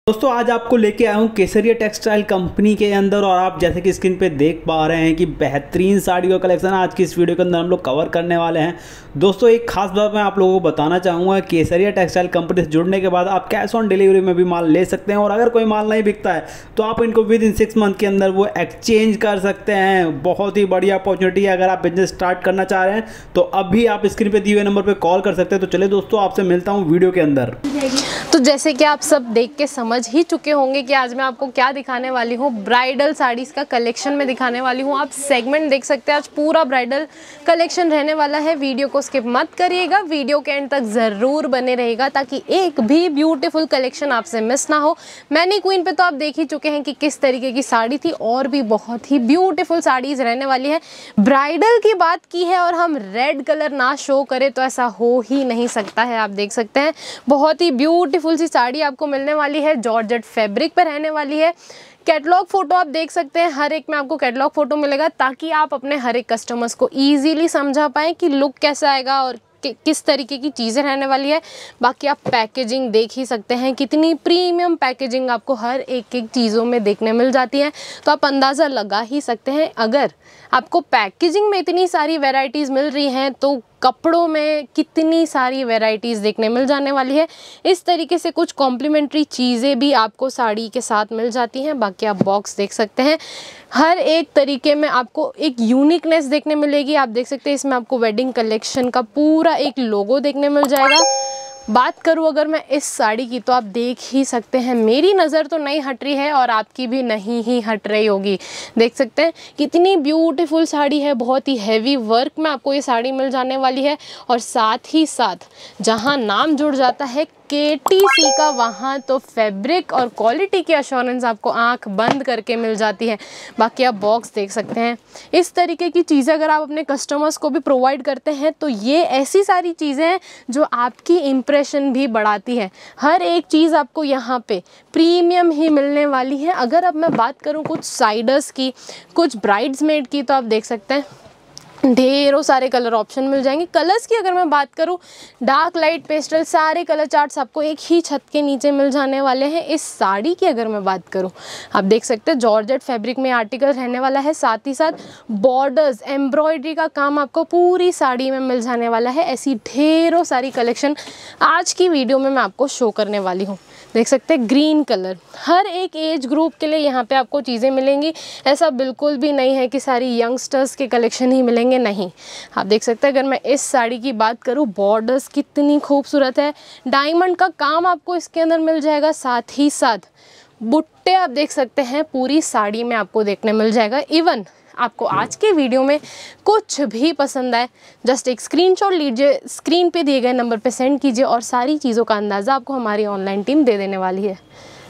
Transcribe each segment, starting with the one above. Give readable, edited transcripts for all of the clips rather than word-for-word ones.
दोस्तों आज आपको लेके आया हूँ केसरिया टेक्सटाइल कंपनी के अंदर और आप जैसे कि स्क्रीन पे देख पा रहे हैं कि बेहतरीन साड़ी का कलेक्शन आज की इस वीडियो के अंदर हम लोग कवर करने वाले हैं। दोस्तों एक खास बात मैं आप लोगों को बताना चाहूँगा, केसरिया टेक्सटाइल कंपनी से जुड़ने के बाद आप कैश ऑन डिलीवरी में भी माल ले सकते हैं और अगर कोई माल नहीं बिकता है तो आप इनको विद इन 6 मंथ के अंदर वो एक्सचेंज कर सकते हैं। बहुत ही बढ़िया अपॉर्चुनिटी है। अगर आप बिजनेस स्टार्ट करना चाह रहे हैं तो अभी आप स्क्रीन पर दिए हुए नंबर पर कॉल कर सकते हैं। तो चलिए दोस्तों आपसे मिलता हूँ वीडियो के अंदर। तो जैसे कि आप सब देख के समझ ही चुके होंगे कि आज मैं आपको क्या दिखाने वाली हूँ, ब्राइडल साड़ीज़ का कलेक्शन में दिखाने वाली हूँ। आप सेगमेंट देख सकते हैं, आज पूरा ब्राइडल कलेक्शन रहने वाला है। वीडियो को स्किप मत करिएगा, वीडियो के एंड तक ज़रूर बने रहेगा ताकि एक भी ब्यूटीफुल कलेक्शन आपसे मिस ना हो। मैनी क्वीन पे तो आप देख ही चुके हैं कि किस तरीके की साड़ी थी और भी बहुत ही ब्यूटीफुल साड़ीज़ रहने वाली है। ब्राइडल की बात की है और हम रेड कलर ना शो करें तो ऐसा हो ही नहीं सकता है। आप देख सकते हैं बहुत ही ब्यूटीफुल सी साड़ी आपको मिलने वाली है, जॉर्जेट फैब्रिक पर रहने वाली है। कैटलॉग फोटो आप देख सकते हैं, हर एक में आपको कैटलॉग फोटो मिलेगा ताकि आप अपने हर एक कस्टमर्स को इजीली समझा पाएँ कि लुक कैसा आएगा और किस तरीके की चीज़ें रहने वाली है। बाकी आप पैकेजिंग देख ही सकते हैं, कितनी प्रीमियम पैकेजिंग आपको हर एक चीज़ों में देखने मिल जाती है। तो आप अंदाज़ा लगा ही सकते हैं, अगर आपको पैकेजिंग में इतनी सारी वैरायटीज़ मिल रही हैं तो कपड़ों में कितनी सारी वैरायटीज़ देखने मिल जाने वाली है। इस तरीके से कुछ कॉम्प्लीमेंट्री चीज़ें भी आपको साड़ी के साथ मिल जाती हैं। बाकी आप बॉक्स देख सकते हैं, हर एक तरीके में आपको एक यूनिकनेस देखने मिलेगी। आप देख सकते हैं इसमें आपको वेडिंग कलेक्शन का पूरा एक लोगो देखने मिल जाएगा। बात करूँ अगर मैं इस साड़ी की तो आप देख ही सकते हैं, मेरी नज़र तो नहीं हट रही है और आपकी भी नहीं ही हट रही होगी। देख सकते हैं कितनी ब्यूटीफुल साड़ी है, बहुत ही हैवी वर्क में आपको ये साड़ी मिल जाने वाली है। और साथ ही साथ जहां नाम जुड़ जाता है KTC का, वहाँ तो फैब्रिक और क्वालिटी की अश्योरेंस आपको आंख बंद करके मिल जाती है। बाकी आप बॉक्स देख सकते हैं, इस तरीके की चीज़ें अगर आप अपने कस्टमर्स को भी प्रोवाइड करते हैं तो ये ऐसी सारी चीज़ें हैं जो आपकी इम्प्रेशन भी बढ़ाती है। हर एक चीज़ आपको यहाँ पे प्रीमियम ही मिलने वाली है। अगर अब मैं बात करूँ कुछ साइडर्स की, कुछ ब्राइड्समेड की, तो आप देख सकते हैं ढेरों सारे कलर ऑप्शन मिल जाएंगे। कलर्स की अगर मैं बात करूं, डार्क, लाइट, पेस्टल, सारे कलर चार्ट्स आपको एक ही छत के नीचे मिल जाने वाले हैं। इस साड़ी की अगर मैं बात करूं, आप देख सकते हैं जॉर्जेट फैब्रिक में आर्टिकल रहने वाला है। साथ ही साथ बॉर्डर्स, एम्ब्रॉयडरी का काम आपको पूरी साड़ी में मिल जाने वाला है। ऐसी ढेरों सारी कलेक्शन आज की वीडियो में मैं आपको शो करने वाली हूँ। देख सकते हैं ग्रीन कलर, हर एक एज ग्रुप के लिए यहाँ पे आपको चीज़ें मिलेंगी। ऐसा बिल्कुल भी नहीं है कि सारी यंगस्टर्स के कलेक्शन ही मिलेंगे, नहीं। आप देख सकते हैं अगर मैं इस साड़ी की बात करूँ, बॉर्डर्स कितनी खूबसूरत है, डायमंड का काम आपको इसके अंदर मिल जाएगा। साथ ही साथ बुट्टे आप देख सकते हैं पूरी साड़ी में आपको देखने मिल जाएगा। इवन आपको आज के वीडियो में कुछ भी पसंद आए, जस्ट एक स्क्रीनशॉट लीजिए, स्क्रीन पे दिए गए नंबर पे सेंड कीजिए और सारी चीज़ों का अंदाज़ा आपको हमारी ऑनलाइन टीम दे देने वाली है।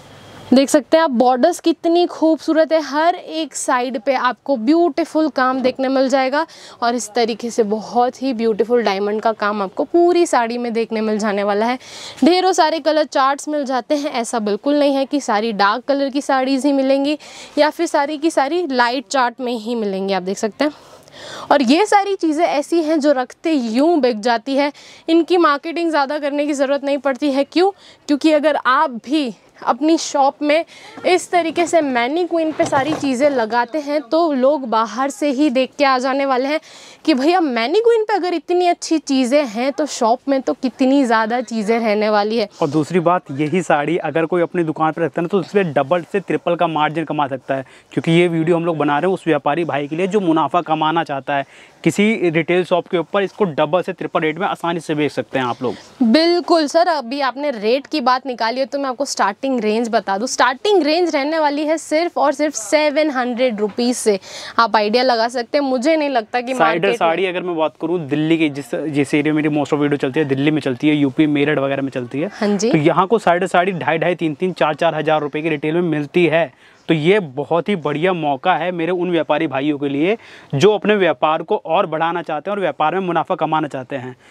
देख सकते हैं आप बॉर्डर्स कितनी खूबसूरत है, हर एक साइड पे आपको ब्यूटीफुल काम देखने मिल जाएगा। और इस तरीके से बहुत ही ब्यूटीफुल डायमंड का काम आपको पूरी साड़ी में देखने मिल जाने वाला है। ढेरों सारे कलर चार्ट्स मिल जाते हैं। ऐसा बिल्कुल नहीं है कि सारी डार्क कलर की साड़ीज़ ही मिलेंगी या फिर सारी की सारी लाइट चार्ट में ही मिलेंगी। आप देख सकते हैं, और ये सारी चीज़ें ऐसी हैं जो रखते यूं बिक जाती है। इनकी मार्केटिंग ज़्यादा करने की ज़रूरत नहीं पड़ती है। क्यों? क्योंकि अगर आप भी अपनी शॉप में इस तरीके से मैनी क्वीन पे सारी चीज़ें लगाते हैं तो लोग बाहर से ही देख के आ जाने वाले हैं कि भैया मैनी क्वीन पे अगर इतनी अच्छी चीज़ें हैं तो शॉप में तो कितनी ज़्यादा चीज़ें रहने वाली है। और दूसरी बात, यही साड़ी अगर कोई अपनी दुकान पर रखता है ना तो उसमें डबल से ट्रिपल का मार्जिन कमा सकता है। क्योंकि ये वीडियो हम लोग बना रहे हैं उस व्यापारी भाई के लिए जो मुनाफा कमाना चाहता है। किसी रिटेल शॉप के ऊपर इसको डबल से ट्रिपल रेट में आसानी से बेच सकते हैं आप लोग। बिल्कुल सर, अभी आपने रेट की बात निकाली है तो मैं आपको स्टार्टिंग रेंज बता दूं। स्टार्टिंग रेंज रहने वाली है सिर्फ और सिर्फ 700 रुपीज़ से। आप आइडिया लगा सकते हैं। मुझे नहीं लगता कि साइडर साड़ी अगर मैं बात करूं, दिल्ली की जिस एरिया में मेरी मोस्ट ऑफ वीडियो चलती है, दिल्ली में चलती है, यूपी मेरठ वगैरह में चलती है। हाँ जी। तो यहाँ को साइडर साड़ी 2,500, 3,000, 4,000 हज़ार रुपये की रिटेल में मिलती है। तो ये बहुत ही बढ़िया मौका है मेरे उन व्यापारी भाइयों के लिए जो अपने व्यापार को और बढ़ाना चाहते हैं और व्यापार में मुनाफा कमाना चाहते हैं।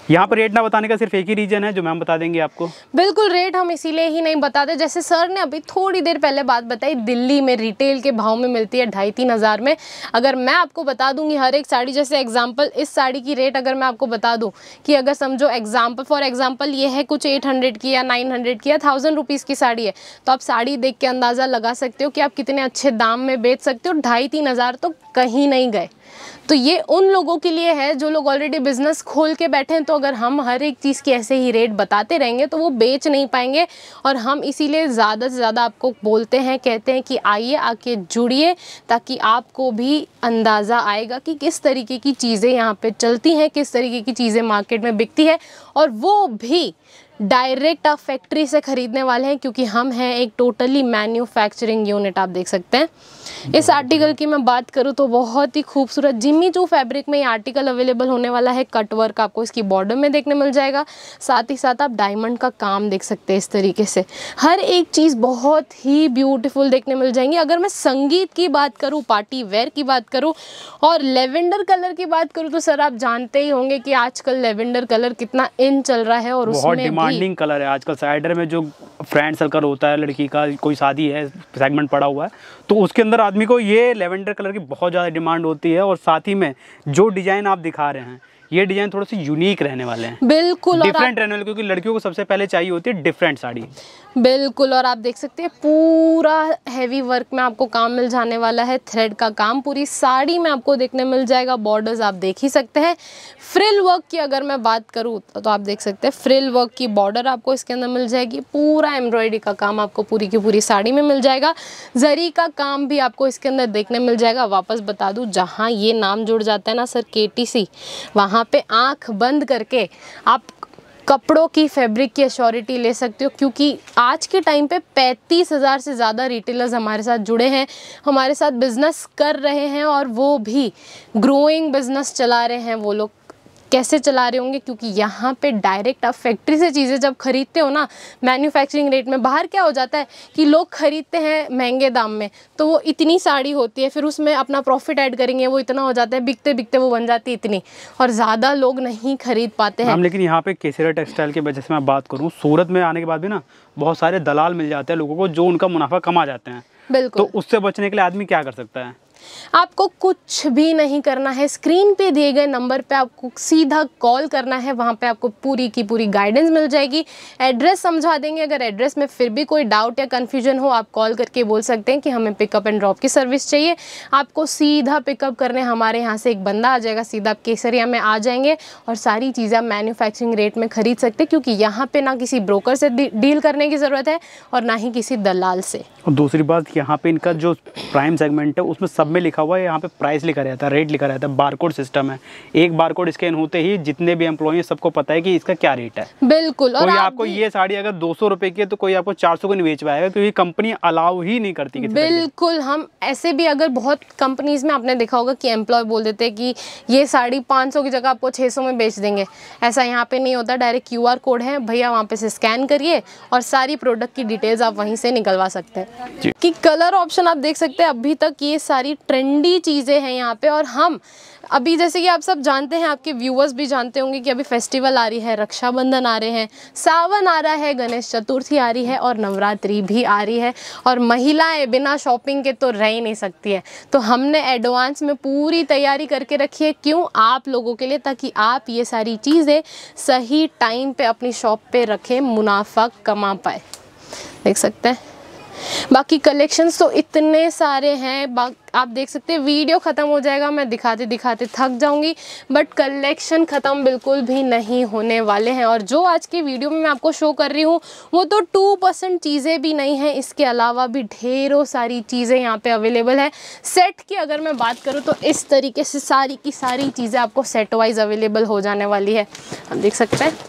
यहाँ पर रेट ना बताने का सिर्फ एक ही रीजन है जो मैम बता देंगे आपको। बिल्कुल, रेट हम इसीलिए ही नहीं बताते, जैसे सर ने अभी थोड़ी देर पहले बात बताई, दिल्ली में रिटेल के भाव में मिलती है 2,500-3 हज़ार में। अगर मैं आपको बता दूंगी हर एक साड़ी, जैसे एग्जांपल इस साड़ी की रेट अगर मैं आपको बता दूं कि अगर समझो फॉर एग्जांपल ये है कुछ 800 की या 900 की या 1000 रुपीज़ की साड़ी है, तो आप साड़ी देख के अंदाज़ा लगा सकते हो कि आप कितने अच्छे दाम में बेच सकते हो। 2,500-3 हज़ार तो कहीं नहीं गए। तो ये उन लोगों के लिए है जो लोग ऑलरेडी बिजनेस खोल के बैठे हैं। तो अगर हम हर एक चीज़ की ऐसे ही रेट बताते रहेंगे तो वो बेच नहीं पाएंगे, और हम इसीलिए ज़्यादा से ज़्यादा आपको बोलते हैं, कहते हैं कि आइए आके जुड़िए, ताकि आपको भी अंदाज़ा आएगा कि किस तरीके की चीज़ें यहाँ पे चलती हैं, किस तरीके की चीज़ें मार्केट में बिकती है, और वो भी डायरेक्ट आप फैक्ट्री से ख़रीदने वाले हैं, क्योंकि हम हैं एक टोटली मैन्युफैक्चरिंग यूनिट। आप देख सकते हैं इस आर्टिकल की मैं बात करूं तो बहुत ही खूबसूरत जिम्मी चू फैब्रिक में ये आर्टिकल अवेलेबल होने वाला है। कट वर्क आपको इसकी बॉर्डर में देखने मिल जाएगा, साथ ही साथ आप डायमंड का काम देख सकते हैं। इस तरीके से हर एक चीज़ बहुत ही ब्यूटीफुल देखने मिल जाएंगी। अगर मैं संगीत की बात करूँ, पार्टी वेयर की बात करूँ और लेवेंडर कलर की बात करूँ, तो सर आप जानते ही होंगे कि आजकल लेवेंडर कलर कितना इन चल रहा है, और उसमें डिमांडिंग कलर है आजकल। साइडर में जो फ्रेंड सर्कल होता है लड़की का, कोई शादी है सेगमेंट पड़ा हुआ है, तो उसके अंदर आदमी को ये लेवेंडर कलर की बहुत ज़्यादा डिमांड होती है। और साथ ही में जो डिज़ाइन आप दिखा रहे हैं, ये डिज़ाइन थोड़े से यूनिक रहने वाले हैं, बिल्कुल डिफरेंट रहने वाले, क्योंकि लड़कियों को सबसे पहले चाहिए होती है डिफरेंट साड़ी। बिल्कुल, और आप देख सकते हैं पूरा हैवी वर्क में आपको काम मिल जाने वाला है। थ्रेड का काम पूरी साड़ी में आपको देखने मिल जाएगा। बॉर्डर्स आप देख ही सकते हैं। फ्रिल वर्क की अगर मैं बात करूँ तो आप देख सकते हैं फ्रिल वर्क की बॉर्डर आपको इसके अंदर मिल जाएगी। पूरा एम्ब्रॉयडरी का काम आपको पूरी की पूरी साड़ी में मिल जाएगा। जरी का काम भी आपको इसके अंदर देखने मिल जाएगा। वापस बता दूँ, जहाँ ये नाम जुड़ जाता है ना सर KTC, वहाँ पे आँख बंद करके आप कपड़ों की फैब्रिक की एश्योरिटी ले सकते हो, क्योंकि आज के टाइम पे 35,000 से ज़्यादा रिटेलर्स हमारे साथ जुड़े हैं, हमारे साथ बिज़नेस कर रहे हैं, और वो भी ग्रोइंग बिज़नेस चला रहे हैं। वो लोग कैसे चला रहे होंगे, क्योंकि यहाँ पे डायरेक्ट आप फैक्ट्री से चीज़ें जब खरीदते हो ना मैन्युफैक्चरिंग रेट में, बाहर क्या हो जाता है कि लोग खरीदते हैं महंगे दाम में, तो वो इतनी साड़ी होती है, फिर उसमें अपना प्रॉफिट ऐड करेंगे, वो इतना हो जाता है, बिकते बिकते वो बन जाती है इतनी, और ज़्यादा लोग नहीं खरीद पाते हैं। लेकिन यहाँ पे केसरिया टेक्सटाइल की वजह से मैं बात करूँ, सूरत में आने के बाद भी ना बहुत सारे दलाल मिल जाते हैं लोगों को, जो उनका मुनाफा कमा जाते हैं। बिल्कुल, तो उससे बचने के लिए आदमी क्या कर सकता है? आपको कुछ भी नहीं करना है। स्क्रीन पे दिए गए नंबर पे आपको सीधा कॉल करना है, वहाँ पे आपको पूरी की पूरी गाइडेंस मिल जाएगी। एड्रेस समझा देंगे। अगर एड्रेस में फिर भी कोई डाउट या कन्फ्यूजन हो, आप कॉल करके बोल सकते हैं कि हमें पिकअप एंड ड्रॉप की सर्विस चाहिए। आपको सीधा पिकअप करने हमारे यहाँ से एक बंदा आ जाएगा, सीधा आप केसरिया में आ जाएंगे, और सारी चीज़ें आप मैन्युफैक्चरिंग रेट में खरीद सकते हैं, क्योंकि यहाँ पर ना किसी ब्रोकर से डील करने की ज़रूरत है और ना ही किसी दलाल से। और दूसरी बात, यहाँ पे इनका जो प्राइम सेगमेंट है उसमें सब में लिखा हुआ है, यहाँ पे प्राइस लिखा रहता है, रेट लिखा रहता है, बारकोड सिस्टम है। एक बारकोड स्कैन होते ही जितने भी एम्प्लॉय हैं सबको पता है कि इसका क्या रेट है। बिल्कुल, और कोई आपको ये साड़ी अगर 200 रुपए की है तो कोई आपको 400 को नहीं बेच पाएगा, क्योंकि कंपनी अलाउ ही नहीं करती। बिल्कुल, हम ऐसे भी अगर बहुत कंपनीज में आपने देखा होगा कि एम्प्लॉय बोल देते हैं कि ये साड़ी 500 की जगह आपको 600 में बेच देंगे। ऐसा यहाँ पे नहीं होता। डायरेक्ट QR कोड है भैया, वहाँ पे से स्कैन करिए और सारी प्रोडक्ट की डिटेल्स आप वहीं से निकलवा सकते हैं। कि कलर ऑप्शन आप देख सकते हैं, अभी तक ये सारी ट्रेंडी चीज़ें हैं यहाँ पे। और हम अभी, जैसे कि आप सब जानते हैं, आपके व्यूअर्स भी जानते होंगे कि अभी फेस्टिवल आ रही है, रक्षाबंधन आ रहे हैं, सावन आ रहा है, गणेश चतुर्थी आ रही है और नवरात्रि भी आ रही है, और महिलाएं बिना शॉपिंग के तो रह ही नहीं सकती है। तो हमने एडवांस में पूरी तैयारी करके रखी है, क्यों? आप लोगों के लिए, ताकि आप ये सारी चीज़ें सही टाइम पे अपनी शॉप पे रखें, मुनाफा कमा पाए। देख सकते हैं बाकी कलेक्शंस तो इतने सारे हैं, आप देख सकते हैं। वीडियो ख़त्म हो जाएगा, मैं दिखाते दिखाते थक जाऊंगी, बट कलेक्शन ख़त्म बिल्कुल भी नहीं होने वाले हैं। और जो आज की वीडियो में मैं आपको शो कर रही हूँ वो तो 2% चीज़ें भी नहीं हैं, इसके अलावा भी ढेरों सारी चीज़ें यहाँ पे अवेलेबल है। सेट की अगर मैं बात करूँ तो इस तरीके से सारी की सारी चीज़ें आपको सेट वाइज अवेलेबल हो जाने वाली है। आप देख सकते हैं,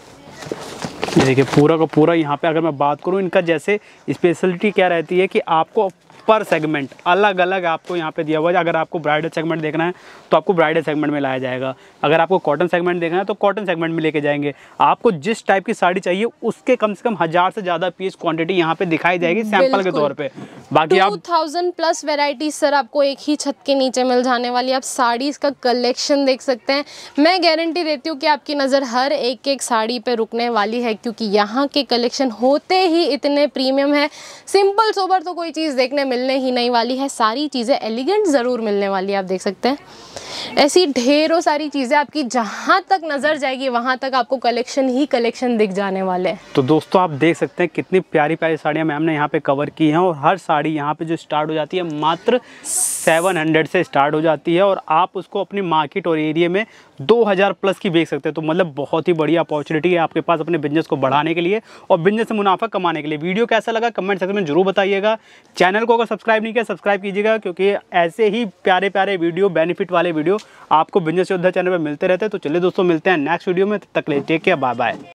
देखिए पूरा का पूरा यहाँ पे अगर मैं बात करूँ, इनका जैसे स्पेशलिटी क्या रहती है कि आपको पर सेगमेंट अलग अलग आपको यहाँ पे दिया हुआ है। अगर आपको ब्राइडल सेगमेंट देखना है तो आपको ब्राइडल सेगमेंट में लाया जाएगा, अगर आपको कॉटन सेगमेंट देखना है तो कॉटन सेगमेंट में लेके जाएंगे। आपको जिस टाइप की साड़ी चाहिए उसके कम से कम 1000 से ज़्यादा पीस क्वांटिटी यहाँ पे दिखाई जाएगी सैंपल के तौर पे। बाकी आप 2000 प्लस वेराइटीज सर आपको एक ही छत के नीचे मिल जाने वाली। आप साड़ीज़ का कलेक्शन देख सकते हैं। मैं गारंटी देती हूँ कि आपकी नज़र हर एक एक साड़ी पे रुकने वाली है, क्योंकि यहाँ के कलेक्शन होते ही इतने प्रीमियम है। सिंपल सोबर तो कोई चीज़ देखने मिलने ही नहीं वाली है, सारी चीज़ें एलिगेंट ज़रूर मिलने वाली है। आप देख सकते हैं ऐसी ढेरों सारी चीज़ें आपकी जहाँ तक नज़र जाएगी वहाँ तक आपको कलेक्शन ही कलेक्शन दिख जाने वाले हैं। तो दोस्तों आप देख सकते हैं कितनी प्यारी प्यारी साड़ियाँ मैम ने यहाँ पे कवर की हैं, और हर साड़ी यहाँ पे जो स्टार्ट हो जाती है मात्र 700 से स्टार्ट हो जाती है, और आप उसको अपनी मार्केट और एरिया में 2000 प्लस की बेच सकते हैं। तो मतलब बहुत ही बढ़िया अपॉर्चुनिटी है आपके पास अपने बिजनेस को बढ़ाने के लिए और बिजनेस से मुनाफा कमाने के लिए। वीडियो कैसा लगा कमेंट सेक्शन में जरूर बताइएगा। चैनल को अगर सब्सक्राइब नहीं किया सब्सक्राइब कीजिएगा, क्योंकि ऐसे ही प्यारे प्यारे वीडियो, बेनिफिट वाले वीडियो आपको बिजनेस योद्धा चैनल पर मिलते रहते हैं। तो चलिए दोस्तों मिलते हैं नेक्स्ट वीडियो में, तब तक ले टेक केयर, बाय बाय।